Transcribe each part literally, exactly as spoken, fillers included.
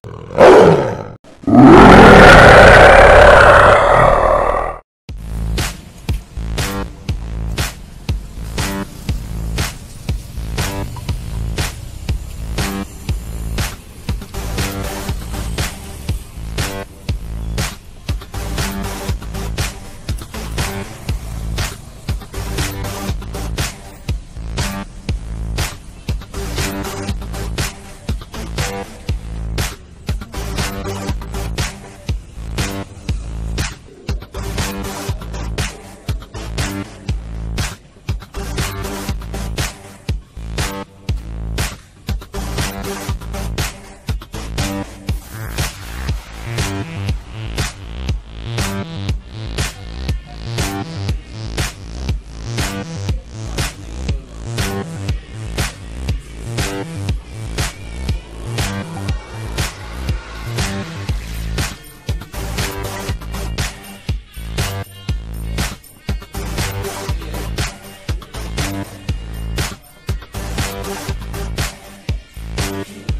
You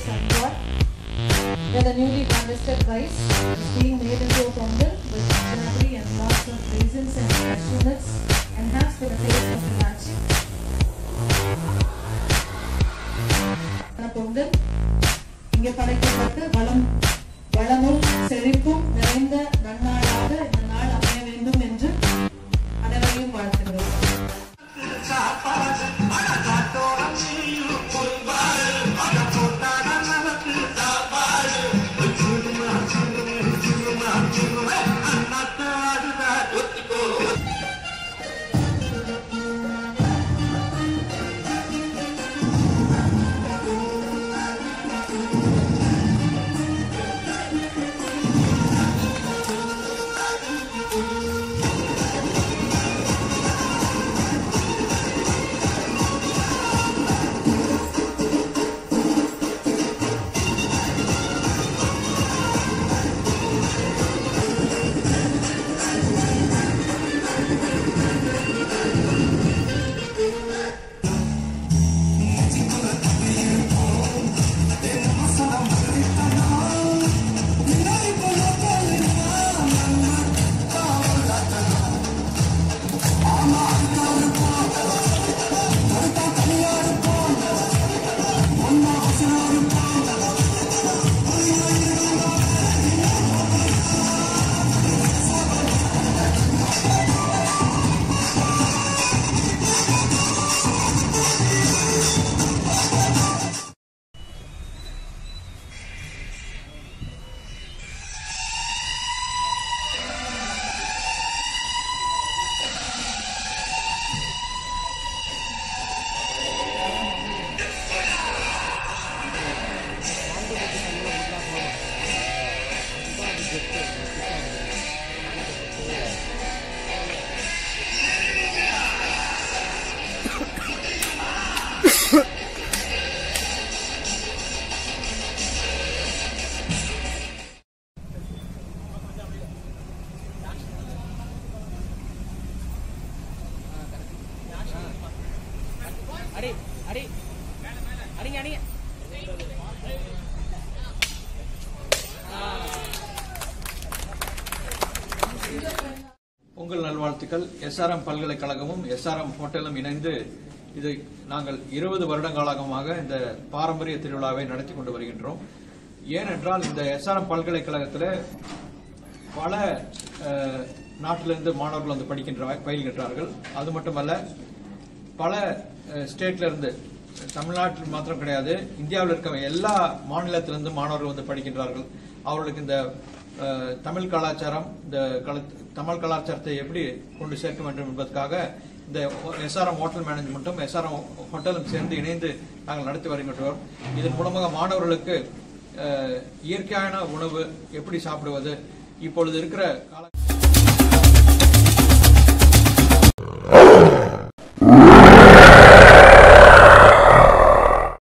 Sanjay, where the newly harvested rice is being made into a pongal with jaggery and lots of raisins and cashew nuts, enhanced with the taste of ilachi. Pongal இங்கே படைக்கப்பட்டு வளம் வளமும் செழிப்பும் நிறைந்த நன்னாளாக இந்த நாள் அமைய வேண்டும் என்று அனைவரையும் வாழ்த்துகிறோம். அடி அடி அடிங்க அடிங்க பொங்கல் நல்வாழ்த்துக்கள். எஸ்ஆர்எம் பல்கலைக்கழகமும் எஸ்ஆர்எம் ஹோட்டலும் இணைந்து இது நாங்கள் இருபது வருடங்காலமாக இந்த பாரம்பரிய திருவிழாவை நடத்தி கொண்டு வருகின்றோம். ஏனென்றால் இந்த எஸ்ஆர்எம் பல்கலைக்கழகத்தில் பல நாட்டிலிருந்து மாணவர்கள் வந்து படிக்கின்ற பயில்கின்றார்கள். அது மட்டுமல்ல, பல ஸ்டேட்ல இருந்து, தமிழ்நாட்டில் மாத்திரம் கிடையாது, இந்தியாவில் இருக்க எல்லா மாநிலத்திலிருந்து மாணவர்கள் வந்து படிக்கின்றார்கள். அவர்களுக்கு இந்த தமிழ் கலாச்சாரம், இந்த தமிழ் கலாச்சாரத்தை எப்படி கொண்டு சேர்க்க வேண்டும் என்பதற்காக இந்த எஸ்ஆர்எம் ஹோட்டல் மேனேஜ்மெண்ட்டும் எஸ்ஆர்எம் ஹோட்டலும் சேர்ந்து இணைந்து நாங்கள் நடத்தி வருகின்றோம். இதன் மூலமாக மாணவர்களுக்கு இயற்கையான உணவு எப்படி சாப்பிடுவது, இப்பொழுது இருக்கிற கால